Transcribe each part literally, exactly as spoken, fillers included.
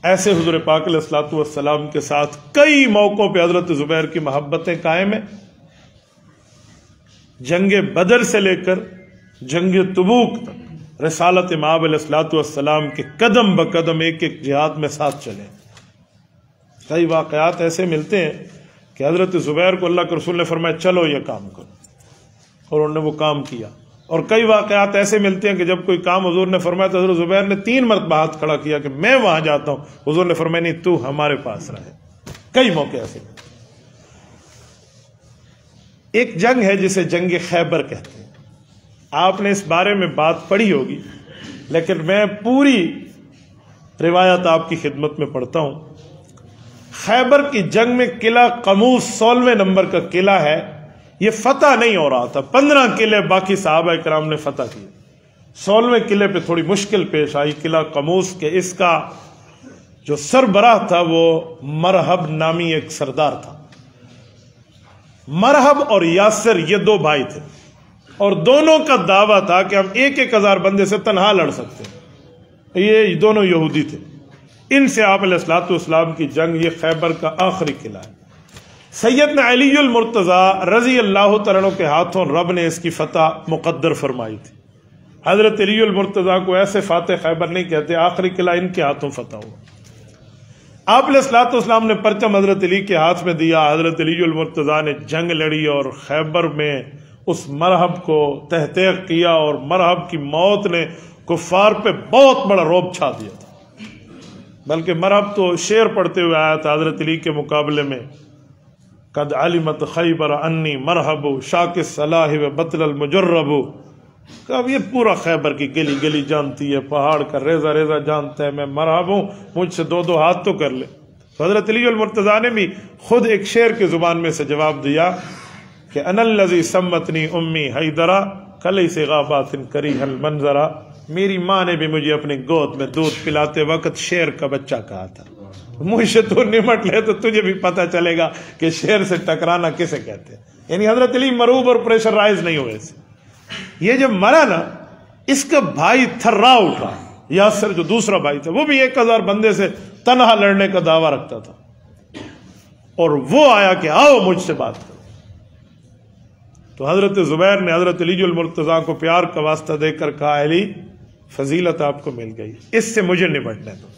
ایسے حضور پاک علیہ الصلوۃ والسلام کے ساتھ کئی موقعوں پہ حضرت زبیر کی محبتیں قائم ہیں. جنگ بدر سے لے کر جنگ تبوک تک رسالت مآب علیہ الصلوۃ والسلام کے قدم بقدم ایک ایک جہاد میں ساتھ چلے. کئی واقعات ایسے ملتے ہیں کہ حضرت زبیر کو اللہ کے رسول نے فرمایا چلو یہ کام کرو، اور انہوں نے وہ کام کیا. اور کئی واقعات ایسے ملتے ہیں کہ جب کوئی کام حضور نے فرمایا تو حضرت زبیر نے تین مرتبہ ہاتھ کھڑا کیا کہ میں وہاں جاتا ہوں. حضور نے فرمایا نہیں، تو ہمارے پاس رہے. کئی موقع ایسے. ایک جنگ ہے جسے جنگ خیبر کہتے ہیں. آپ نے اس بارے میں بات پڑھی ہوگی، لیکن میں پوری روایت آپ کی خدمت میں پڑھتا ہوں. خیبر کی جنگ میں قلعہ قموس سولہویں نمبر کا قلعہ ہے، یہ فتح نہیں ہو رہا تھا. پندرہ قلعے باقی صحابہ کرام نے فتح کیے. سولہویں قلعے پہ تھوڑی مشکل پیش آئی قلعہ قموس کے. اس کا جو سربراہ تھا وہ مرحب نامی ایک سردار تھا. مرحب اور یاسر یہ دو بھائی تھے، اور دونوں کا دعویٰ تھا کہ ہم ایک ایک ہزار بندے سے تنہا لڑ سکتے ہیں. یہ دونوں یہودی تھے. ان سے آپ علیہ الصلوۃ والسلام کی جنگ، یہ خیبر کا آخری قلعہ ہے. سیدنا علی المرتضیٰ رضی اللہ تعالیٰ عنہ کے ہاتھوں رب نے اس کی فتح مقدر فرمائی تھی. حضرت علی المرتضیٰ کو ایسے فاتح خیبر نہیں کہتے، آخری قلعہ ان کے ہاتھوں فتح ہوا. آپ علیہ الصلوۃ والسلام نے پرچم حضرت علی کے ہاتھ میں دیا. حضرت علی المرتضیٰ نے جنگ لڑی اور خیبر میں اس مرحب کو تحقیق کیا، اور مرحب کی موت نے کفار پہ بہت بڑا رعب چھا دیا تھا. بلکہ مرحب تو شعر پڑھتے ہوئے آیا تھا حضرت علی کے مقابلے میں، قد علمت خیبر انی مرحب شاک الصلاح و بطل المجرب. اب یہ پورا خیبر کی گلی گلی جانتی ہے، پہاڑ کا ریزہ ریزہ جانتا ہے، میں مرحب ہوں، مجھ سے دو دو ہاتھ تو کر لے. تو حضرت علی المرتضیٰ نے بھی خود ایک شعر کی زبان میں سے جواب دیا کہ انا الذی سمتنی امی حیدرا کلیس غابات کریہ المنظرا. میری ماں نے بھی مجھے اپنی گود میں دودھ پلاتے وقت شیر کا بچہ کہا تھا. مجھ سے تو نمٹ لے تو تجھے بھی پتہ چلے گا کہ شیر سے ٹکرانا کسے کہتے ہیں. یعنی حضرت علی مروب اور پریشرائز نہیں ہوئے سے. یہ جب مرا نا، اس کا بھائی تھرا اٹھا، یاسر جو دوسرا بھائی تھا، وہ بھی ایک ہزار بندے سے تنہا لڑنے کا دعویٰ رکھتا تھا، اور وہ آیا کہ آؤ مجھ سے بات کرو. تو حضرت زبیر نے حضرت علی المرتضیٰ کو پیار کا واسطہ دے کر کہا علی فضیلت آپ کو مل گئی، اس سے مجھے نپٹنے دو.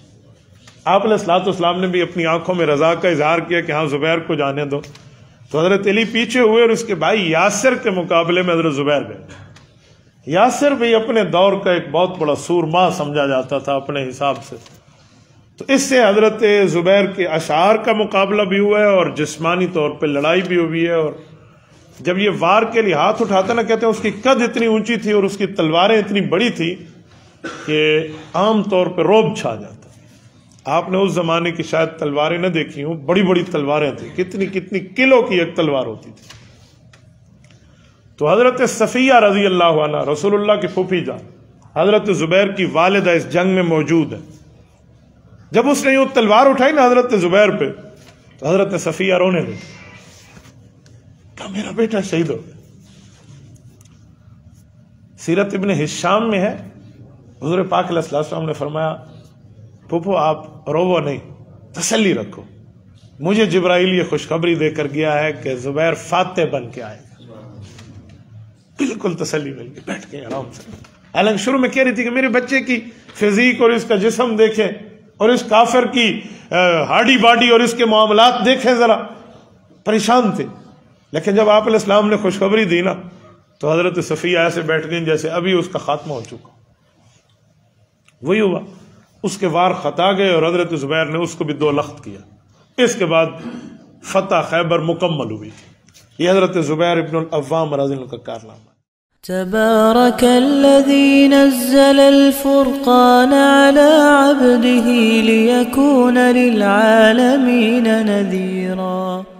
آپ علیہ الصلوۃ والسلام نے بھی اپنی آنکھوں میں رضا کا اظہار کیا کہ ہاں زبیر کو جانے دو. تو حضرت علی پیچھے ہوئے اور اس کے بھائی یاسر کے مقابلے میں حضرت زبیر گئے. یاسر بھی اپنے دور کا ایک بہت بڑا سورما سمجھا جاتا تھا اپنے حساب سے. تو اس سے حضرت زبیر کے اشعار کا مقابلہ بھی ہوا ہے اور جسمانی طور پہ لڑائی بھی ہوئی ہے. اور جب یہ وار کے لیے ہاتھ اٹھاتا نا، کہتے ہیں اس کی قد اتنی اونچی تھی اور اس کی تلواریں اتنی بڑی تھی کہ عام طور پہ رعب چھا جاتا. آپ نے اس زمانے کی شاید تلواریں نہ دیکھی ہوں، بڑی بڑی تلواریں تھیں، کتنی کتنی کلو کی ایک تلوار ہوتی تھی. تو حضرت صفیہ رضی اللہ عنہ رسول اللہ کی پھوپھی جان حضرت زبیر کی والدہ اس جنگ میں موجود ہے. جب اس نے یہ تلوار اٹھائی نا حضرت زبیر پہ، تو حضرت صفیہ رونے لگی، کہا میرا بیٹا شہید ہو گیا. سیرت ابن ہشام میں ہے، حضور پاک علیہ السلام نے فرمایا پھوپھو آپ روو نہیں، تسلی رکھو، مجھے جبرائیل یہ خوشخبری دے کر گیا ہے کہ زبیر فاتح بن کے آئے گا. بالکل تسلی مل گئی، بیٹھ کے آرام سے. حالانکہ شروع میں کہہ رہی تھی کہ میرے بچے کی فزیک اور اس کا جسم دیکھیں اور اس کافر کی ہارڈی باڈی اور اس کے معاملات دیکھیں، ذرا پریشان تھے. لیکن جب آپ علیہ السلام نے خوشخبری دی نا، تو حضرت صفیہ ایسے بیٹھ گئی جیسے ابھی اس کا خاتمہ ہو چکا. وہی ہوا، اس کے وار خطا گئے اور حضرت زبیر نے اس کو بھی دو لخت کیا. اس کے بعد فتح خیبر مکمل ہوئی. یہ حضرت زبیر ابن العوام رضی اللہ عنہ کا کارنامہ. تبارك الذي نزل الفرقان على عبده ليكون للعالمين نذيرا.